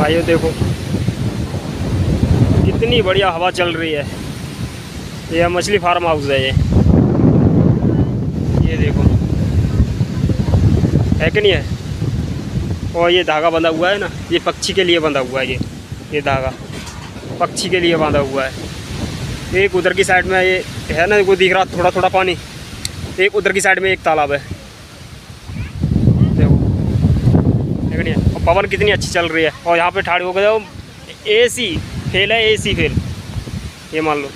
भाइयों देखो कितनी बढ़िया हवा चल रही है। ये मछली फार्म हाउस है ये देखो, है कि नहीं है। और ये धागा बंधा हुआ है ना, ये पक्षी के लिए बंधा हुआ है। ये धागा पक्षी के लिए बांधा हुआ है। एक उधर की साइड में ये है ना, वो दिख रहा थोड़ा थोड़ा पानी। एक उधर की साइड में एक तालाब है देखो, है कि नहीं है। और पवन कितनी अच्छी चल रही है। और यहाँ पे ठाड़ी हो गए AC फेल है, AC फेल, ये मान लो,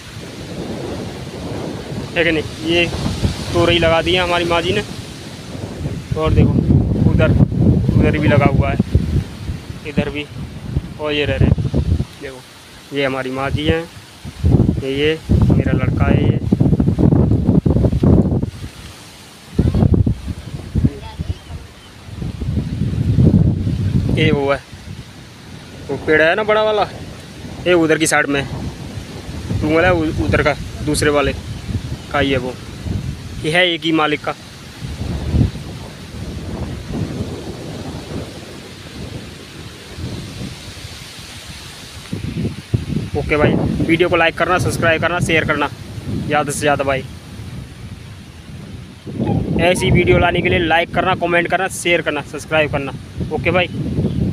है कि नहीं। ये तोरई लगा दी है हमारी माँ जी ने। और देखो उधर भी लगा हुआ है, इधर भी। और ये रह रहे देखो, ये हमारी माँ जी हैं, ये मेरा लड़का है। ये वो है, वो पेड़ है ना बड़ा वाला, ये उधर की साइड में तू बोला उधर का, दूसरे वाले का ही है वो। ये है एक ही मालिक का। ओके भाई, वीडियो को लाइक करना, सब्सक्राइब करना, शेयर करना ज़्यादा से ज़्यादा भाई। ऐसी वीडियो लाने के लिए लाइक करना, कमेंट करना, शेयर करना, सब्सक्राइब करना। ओके भाई।